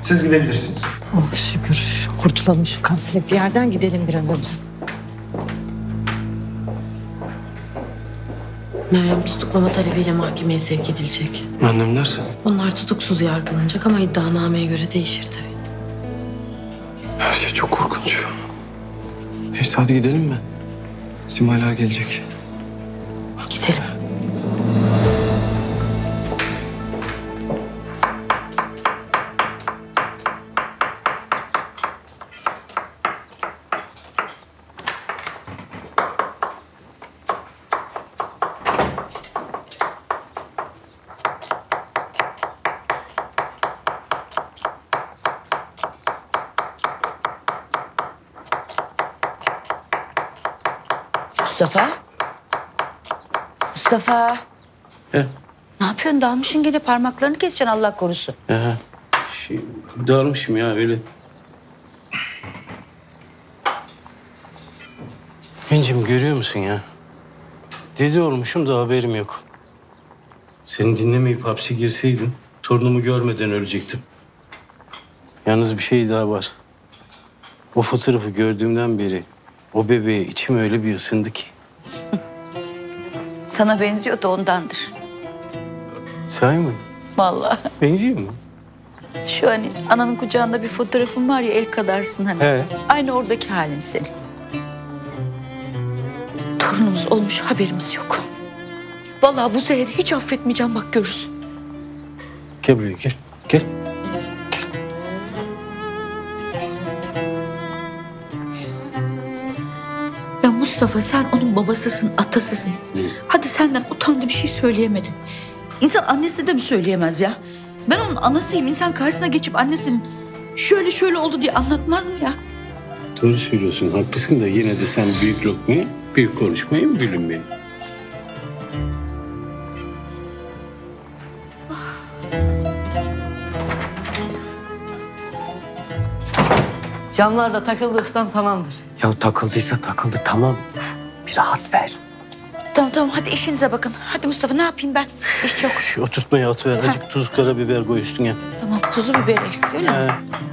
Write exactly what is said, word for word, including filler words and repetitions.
Siz gidebilirsiniz. Oh şükür. Kurtulalım şu kasvetli yerden, gidelim bir an önce. Meryem tutuklama talebiyle mahkemeye sevk edilecek. Annemler? Onlar tutuksuz yargılanacak ama iddianameye göre değişir tabii. Her şey çok korkunç. Neyse hadi gidelim mi? Simaylar gelecek. Gidelim. Mustafa? Mustafa? He. Ne yapıyorsun? Dalmışsın gene, parmaklarını keseceksin Allah korusun. He. Şey, dağılmışım ya öyle. Gencim görüyor musun ya? Deli olmuşum da haberim yok. Seni dinlemeyip hapse girseydim torunumu görmeden ölecektim. Yalnız bir şey daha var. O fotoğrafı gördüğümden beri o bebeğe içim öyle bir ısındı ki. Sana benziyor da ondandır. Sahi mi? Vallahi. Benziyor mu? Şu hani ananın kucağında bir fotoğrafın var ya, el kadarsın hani. He. Aynı oradaki halin senin. Torunumuz olmuş, haberimiz yok. Vallahi bu sefer hiç affetmeyeceğim, bak görürsün. Gel buraya gel. Gel. Ya Mustafa, sen onun babasısın, atasısın. Hı. Hadi senden utandı bir şey söyleyemedin. İnsan annesine de mi söyleyemez ya? Ben onun anasıyım. İnsan karşısına geçip annesinin şöyle şöyle oldu diye anlatmaz mı ya? Doğru söylüyorsun, haklısın da yine de sen büyük lokmayı, büyük konuşmayı mı bölünmeyin? Camlar da takıldı ustam, tamamdır. Ya takıldıysa takıldı, tamam. Bir rahat ver. Tamam tamam, hadi işinize bakın. Hadi Mustafa, ne yapayım ben? İş çok. Şu oturtmaya atıver, azıcık tuz, karabiber koy üstüne. Tamam, tuzu biber eksik öyle mi? He.